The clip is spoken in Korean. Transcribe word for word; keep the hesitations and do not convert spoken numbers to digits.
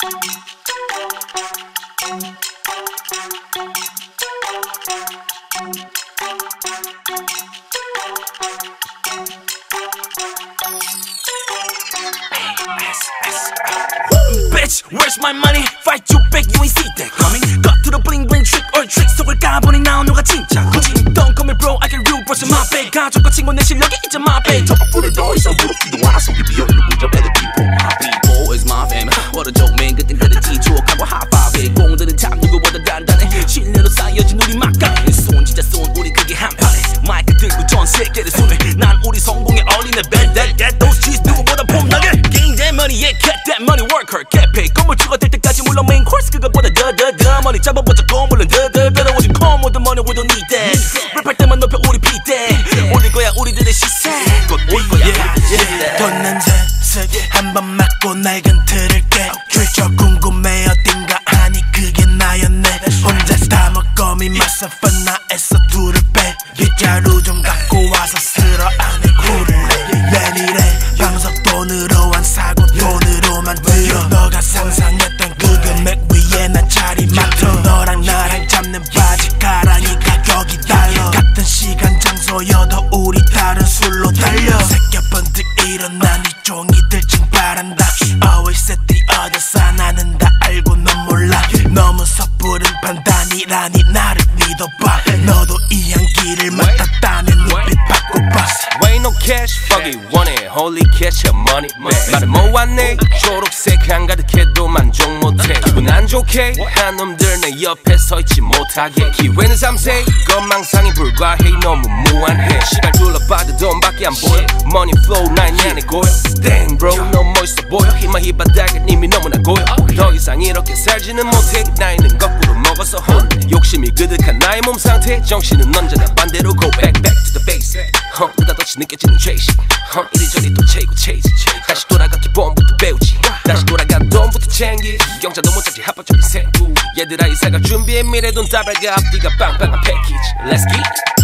Bitch, where's my money? Fight you back, you ain't see that coming. 겉으로 bling bling trick or trick 속을 까보니 나온 너가 진짜 거짓. Don't call me bro, I can real brush my back. 가족과 친구 내 실력이 이제 my back. 저것보다 더 이상 무릎기도 않아 속에 비어있는 문자 better people. My people is my fam. What a joke man, 그땐 그랬지 추억하고 high five 해. 공들은 참 누구보다 단단해. 신뢰로 쌓여진 우리 막강해. 손 진짜 손 우리 그게 한판에. 마이크 들고 전 세계를 손에. 난 우리 성공에 어울리는 bad that get those cheese 누구보다 폼나게. Gain that money, yeah, get that money, work hard, get paid. 건물주가 될 때까지 물론 main course 그거보다 더 더 더 money 잡아보자 고물론 더더 더더 오직 come with the money we don't need that. 랩할 때만 높여 우리 비대. 올릴 거야 우리들의 시세. 곧 올 거야. 돈 냄새 한번 맡고 낡은 틀을게. 출처 궁금해 어딘가 하니 그게 나였네. 혼자 다 먹거미 myself 나에서 둘을 빼. 빗자루 좀 갖고 와서 쓸어 안에 굴을 내. 내일에 방석 돈으로 안 사고 돈으로만 들어. 너가 상상했던 그 금액 위에 난 자리 맡아. 너랑 나랑 잡는 바지 가랑이 가격이 달라. 같은 시간 장소여도 우리 다른 술로 달려. 새끼 번뜩 일어나니 종이들 징바란다. Always at the other side 나는 다 알고 넌 몰라. 너무 섣부른 판단이라니 나를 믿어봐. 너도 이 향기를 맡았다면 눈빛 바꿔봐. Ain't no cash, fuck it, want it, holy cash your money. 말을 모았네, 초록색 한가득해도 만족 못해. 기분 안 좋게 한 놈들 내 옆에 서있지 못하게. 기회는 삼세, 건망상이 불과해. 너무 무한해. 시간 둘러봐도 돈밖에 안 보여. Money flow 난 안에 고여. Dang bro, 너무 멋있어 보여. 희망 이 바닥은 이미 너무나 고여. 더 이상 이렇게 살지는 못해. 나이는 거꾸로 먹어서 혼내. 욕심이 그득한 나의 몸 상태. 정신은 언제나 반대로 go back back to the basic. huh, 느닷없이 느껴지는 죄식. huh, 이리저리 또 채고 채지. 다시 돌아가 기본부터 배우지. 다시 돌아가 돈부터 챙기. 경자도 못하지 합법적인 생. 얘들아 이 사가 준비해 미래 돈 다발과 앞뒤가 빵빵한 패키지. Let's get it.